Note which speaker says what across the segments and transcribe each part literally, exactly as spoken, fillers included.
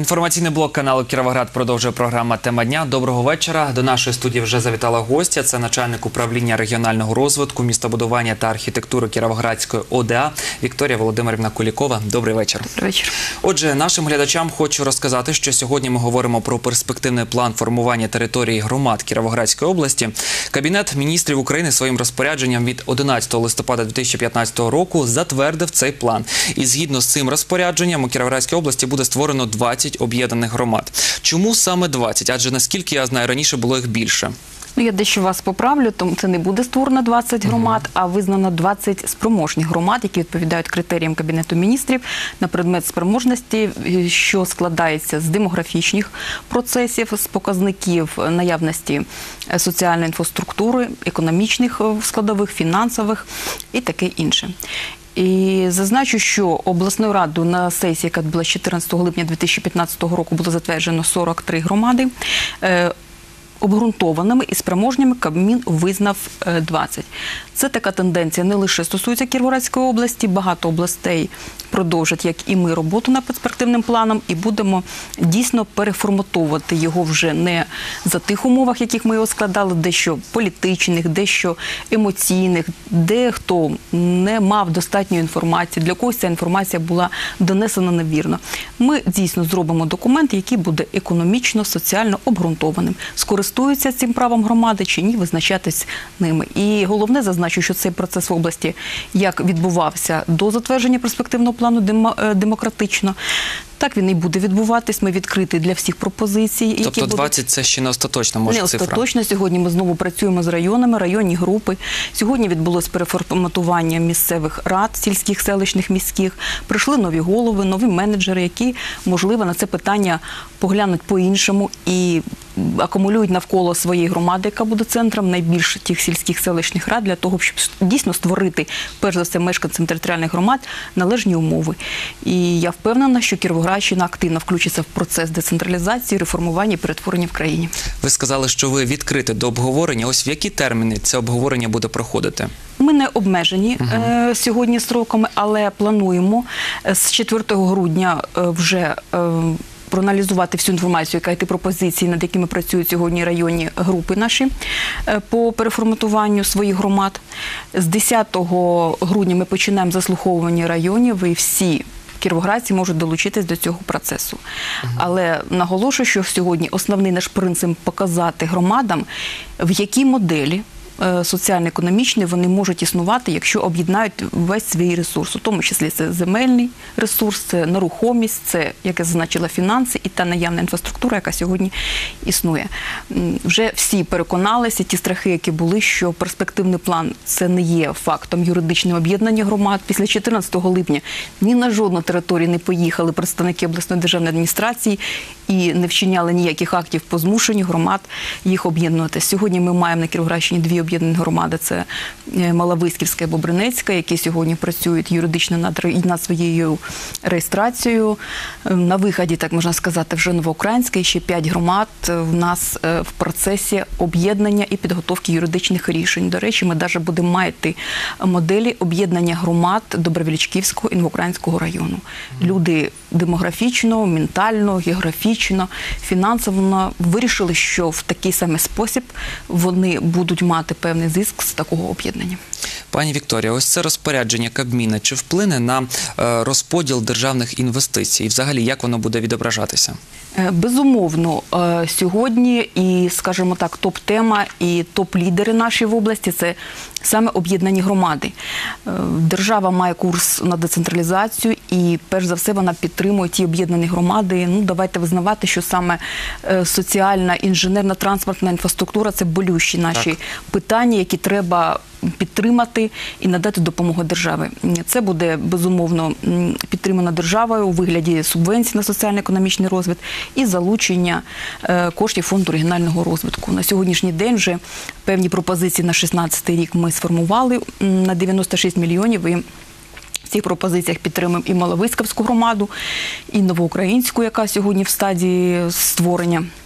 Speaker 1: Інформаційний блок каналу «Кіровоград» продовжує програма «Тема дня». Доброго вечора. До нашої студії вже завітала гостя. Це начальник управління регіонального розвитку, містобудування та архітектури Кіровоградської О Д А Вікторія Володимирівна Кулікова. Добрий вечір.
Speaker 2: Добрий вечір.
Speaker 1: Отже, нашим глядачам хочу розказати, що сьогодні ми говоримо про перспективний план формування території громад Кіровоградської області. Кабінет міністрів України своїм розпорядженням від одинадцятого листопада дві тисячі п'ятнадцятого року затвердив цей план. І згідно з цим розпорядженням у Кіровоградській області буде створено двадцять об'єднаних громад. Чому саме двадцять? Адже, наскільки я знаю, раніше було їх більше.
Speaker 2: Ну, я дещо вас поправлю, тому це не буде створено двадцять громад, uh-huh. а визнано двадцять спроможних громад, які відповідають критеріям Кабінету міністрів на предмет спроможності, що складається з демографічних процесів, з показників наявності соціальної інфраструктури, економічних складових, фінансових і таке інше. І зазначу, що обласною радою на сесії, яка була чотирнадцятого липня дві тисячі п'ятнадцятого року, було затверджено сорок три громади. Обґрунтованими і спроможними Кабмін визнав двадцять. Це така тенденція не лише стосується Кіровоградської області, багато областей продовжать, як і ми, роботу над перспективним планом, і будемо дійсно переформатовувати його вже не за тих умовах, яких ми його складали, дещо політичних, дещо емоційних, дехто не мав достатньої інформації, для когось ця інформація була донесена невірно. Ми дійсно зробимо документ, який буде економічно, соціально обґрунтованим. Скористуються цим правом громади чи ні, визначатись ними. І головне, зазначу, що цей процес в області, як відбувався до затвердження перспективного плану демократично, так він і буде відбуватись. Ми відкриті для всіх пропозицій. Які
Speaker 1: тобто двадцять
Speaker 2: будуть...
Speaker 1: це ще не остаточна, може,
Speaker 2: не
Speaker 1: цифра? Не
Speaker 2: остаточно. Сьогодні ми знову працюємо з районами, районні групи. Сьогодні відбулось переформатування місцевих рад, сільських, селищних, міських. Прийшли нові голови, нові менеджери, які, можливо, на це питання поглянуть по-іншому і акумулюють навколо своєї громади, яка буде центром, найбільше тих сільських селищних рад, для того, щоб дійсно створити, перш за все, мешканцям територіальних громад належні умови. І я впевнена, що Кіровоградщина активно включиться в процес децентралізації, реформування і перетворення в країні. Ви сказали, що ви відкриті до обговорення. Ось в які терміни це обговорення буде проходити? Ми не обмежені угу. е, сьогодні строками, але плануємо з четвертого грудня е, вже е, проаналізувати всю інформацію, яка є ті пропозиції, над якими працюють сьогодні районні групи наші по переформатуванню своїх громад. З десятого грудня ми починаємо заслуховування районів, і всі кіровоградці можуть долучитись до цього процесу. Угу. Але наголошую, що сьогодні основний наш принцип – показати громадам, в якій моделі соціально-економічні вони можуть існувати, якщо об'єднають весь свій ресурс. У тому числі це земельний ресурс, це нерухомість, це, як я зазначила, фінанси і та наявна інфраструктура, яка сьогодні існує. Вже всі переконалися, ті страхи, які були, що перспективний план – це не є фактом юридичного об'єднання громад. Після чотирнадцятого липня ні на жодну територію не поїхали представники обласної державної адміністрації і не вчиняли ніяких актів по змушенню громад їх об'єднувати. Сьогодні ми маємо на Кіровоградщині дві об'єднані громади. Це Маловиськівська і Бобринецька, які сьогодні працюють юридично над, над своєю реєстрацією. На виході, так можна сказати, вже Новоукраїнська, і ще п'ять громад в нас в процесі об'єднання і підготовки юридичних рішень. До речі, ми навіть будемо мати моделі об'єднання громад Добровільчківського і Новоукраїнського району. Люди демографічно, ментально, географічно, фінансово вирішили, що в такий самий спосіб вони будуть мати певний зиск з такого об'єднання.
Speaker 1: Пані Вікторія, ось це розпорядження Кабміна, чи вплине на розподіл державних інвестицій? І взагалі, як воно буде відображатися?
Speaker 2: Безумовно, сьогодні і, скажімо так, топ-тема і топ-лідери наші в області – це саме об'єднані громади. Держава має курс на децентралізацію і, перш за все, вона підтримує ті об'єднані громади. Ну, давайте визнавати, що саме соціальна, інженерна, транспортна інфраструктура – це болючі наші так. питання, які треба підтримати і надати допомогу держави. Це буде, безумовно, підтримано державою у вигляді субвенцій на соціально-економічний розвиток і залучення коштів фонду регіонального розвитку. На сьогоднішній день вже певні пропозиції на шістнадцятий рік ми сформували на дев'яносто шість мільйонів. І в цих пропозиціях підтримуємо і Маловиськівську громаду, і Новоукраїнську, яка сьогодні в стадії створення.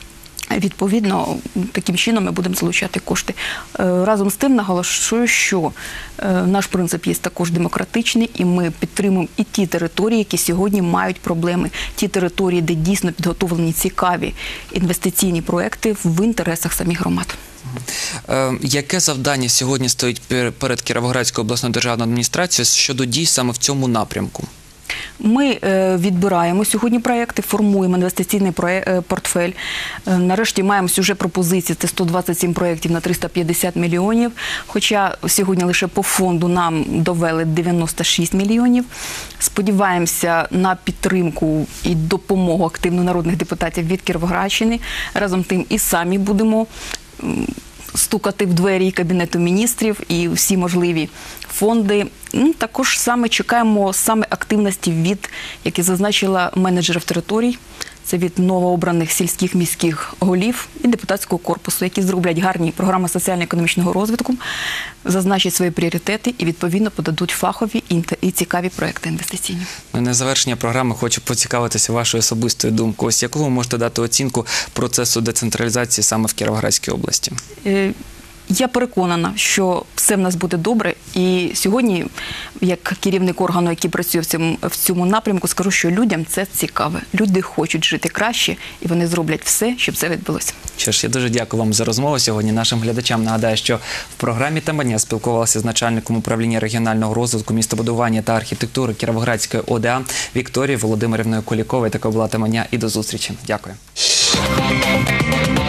Speaker 2: Відповідно, таким чином ми будемо залучати кошти. Е, Разом з тим наголошую, що е, наш принцип є також демократичний, і ми підтримуємо і ті території, які сьогодні мають проблеми, ті території, де дійсно підготовлені цікаві інвестиційні проекти в інтересах самих громад.
Speaker 1: Е, Яке завдання сьогодні стоїть пер- перед Кіровоградською обласною державною адміністрацією щодо дій саме в цьому напрямку?
Speaker 2: Ми е, відбираємо сьогодні проекти, формуємо інвестиційний проє- е, портфель. Е, нарешті маємо вже пропозиції, це сто двадцять сім проєктів на триста п'ятдесят мільйонів, хоча сьогодні лише по фонду нам довели дев'яносто шість мільйонів. Сподіваємося на підтримку і допомогу активно народних депутатів від Кіровоградщини. Разом тим і самі будемо м, стукати в двері і Кабінету міністрів, і всі можливі фонди. Ну, також саме чекаємо саме активності від, як і зазначила, менеджерів територій. Це від новообраних сільських міських голів і депутатського корпусу, які зроблять гарні програми соціально-економічного розвитку, зазначать свої пріоритети і, відповідно, подадуть фахові і цікаві проекти інвестиційні.
Speaker 1: На завершення програми хочу поцікавитися вашою особистою думкою. Ось яку ви можете дати оцінку процесу децентралізації саме в Кіровоградській області?
Speaker 2: Е, Я переконана, що все в нас буде добре. І сьогодні, як керівник органу, який працює в цьому, в цьому напрямку, скажу, що людям це цікаве. Люди хочуть жити краще, і вони зроблять все, щоб це відбулося.
Speaker 1: Що ж, я дуже дякую вам за розмову сьогодні. Нашим глядачам нагадаю, що в програмі «Тема дня» спілкувалася з начальником управління регіонального розвитку, містобудування та архітектури Кіровоградської О Де А Вікторією Володимирівною Куліковою. Така була «Тема дня» і до зустрічі. Дякую.